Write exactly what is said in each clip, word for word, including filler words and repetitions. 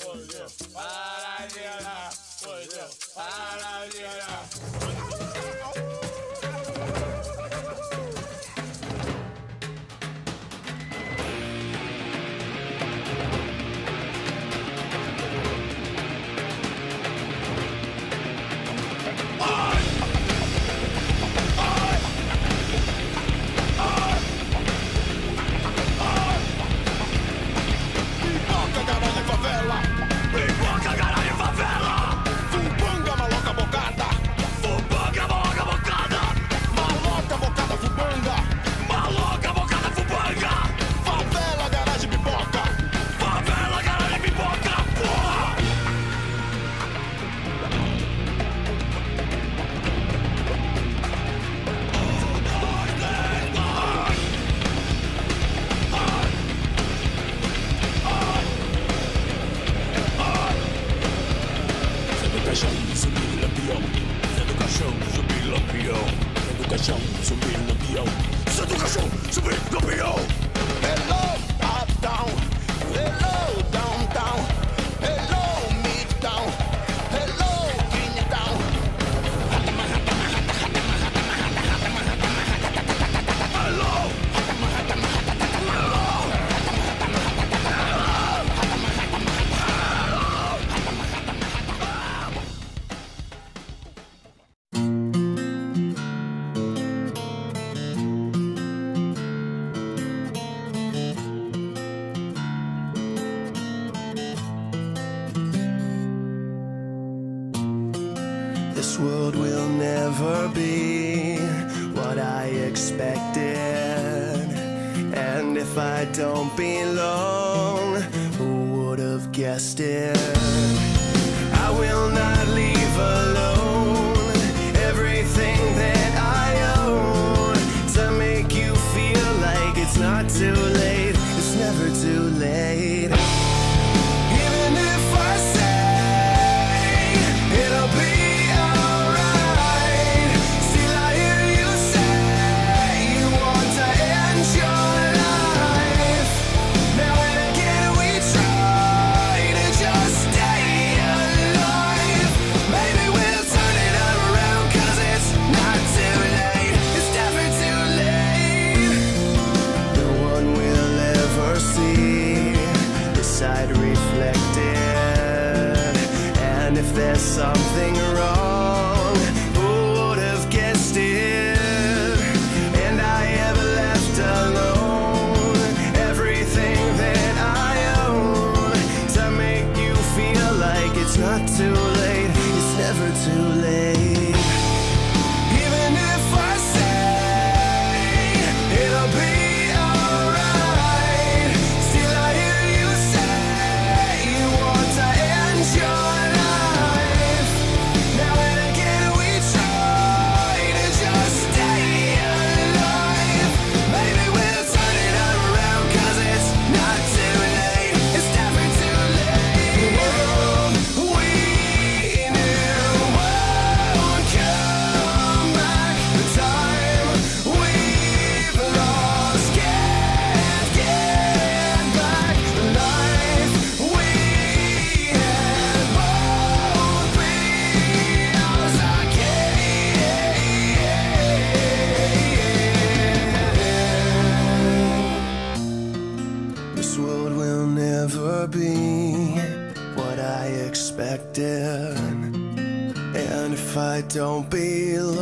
This world will never be what I expected, and if I don't belong, who would have guessed it? I will not leave alone everything that I own to make you feel like it's not too late. It's never too late. Even if I say it'll be there's something wrong, who would have guessed it? And I ever left alone everything that I own to make you feel like it's not too late. It's never too late. Even if I say it'll be alright, still I hear you say you want to end your be what I expected, and if I don't belong,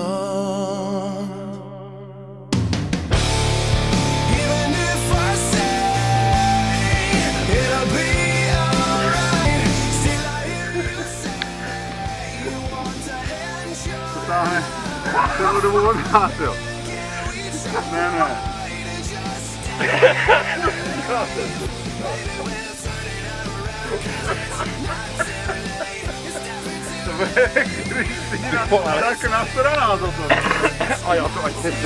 even if I say it'll be alright, still I hear you say you want to end your life. Це буде вимагати. Cristina, tack för den alltså. Ja, jag tror att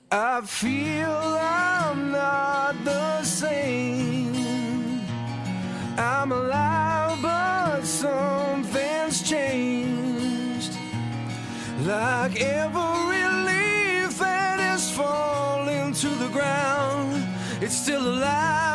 I feel I'm not the same. I'm alive, but something's changed. Like every leaf that is falling to the ground, it's still alive.